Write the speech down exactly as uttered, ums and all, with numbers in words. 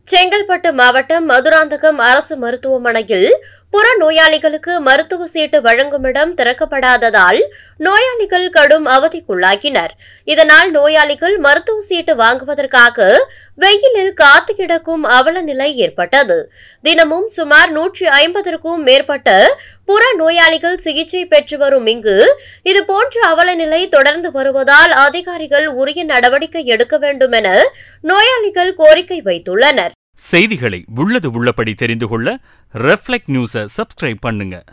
செங்கல்பட்டு மாவட்டம் மதுராந்தகம் அரசு மருத்துவமனையில் புற நோயாளிகளுக்கு மருத்துவ சீட்டு வழங்கும் இடம் திறக்கப்படாததால் நோயாளிகள் கடும் அவதிக்குள்ளாகினர். இதனால் நோயாளிகள் மருத்துவ சீட்டு வாங்குவதற்காக வெயிலில் காத்து கிடக்கும் அவல நிலை ஏற்பட்டது. தினமும் சுமார் நூற்றி ஐம்பதற்கும் மேற்பட்ட புற நோயாளிகள் சிகிச்சை பெற்று வரும் இங்கு இதுபோன்ற அவல நிலை தொடர்ந்து வருவதால் அதிகாரிகள் உரிய நடவடிக்கை எடுக்க வேண்டும் என நோயாளிகள் கோரிக்கை வைத்துள்ளனர். செய்திகளை உள்ளது உள்ளபடி தெரிந்து கொள்ள ரெஃப்ளெக்ட் நியூஸை சப்ஸ்கிரைப் பண்ணுங்க.